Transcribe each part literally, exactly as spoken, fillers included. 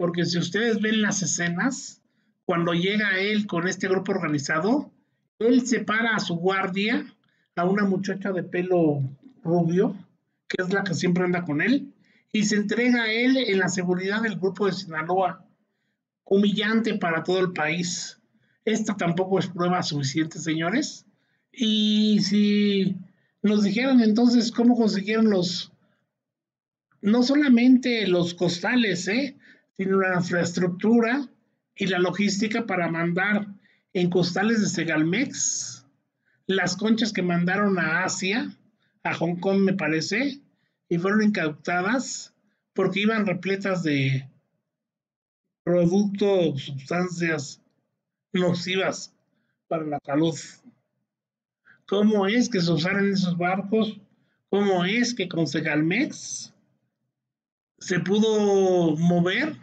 porque si ustedes ven las escenas, cuando llega él con este grupo organizado, él separa a su guardia, a una muchacha de pelo rubio, que es la que siempre anda con él, y se entrega a él en la seguridad del grupo de Sinaloa. Humillante para todo el país. Esta tampoco es prueba suficiente, señores. Y si nos dijeran entonces cómo consiguieron los, no solamente los costales, ¿eh? sino la infraestructura y la logística para mandar en costales de Segalmex las conchas que mandaron a Asia, a Hong Kong me parece, y fueron incautadas porque iban repletas de productos, sustancias nocivas para la salud. ¿Cómo es que se usaron esos barcos? ¿Cómo es que con Segalmex se pudo mover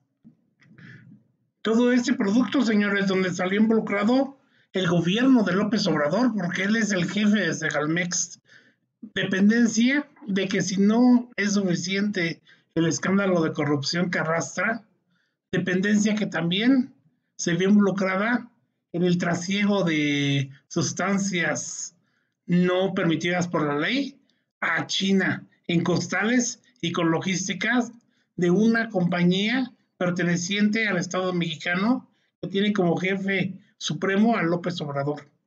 todo este producto, señores, donde salió involucrado el gobierno de López Obrador, porque él es el jefe de Segalmex? Dependencia de que si no es suficiente el escándalo de corrupción que arrastra, dependencia que también se vio involucrada en el trasiego de sustancias no permitidas por la ley a China en costales y con logísticas de una compañía perteneciente al Estado mexicano que tiene como jefe supremo a López Obrador.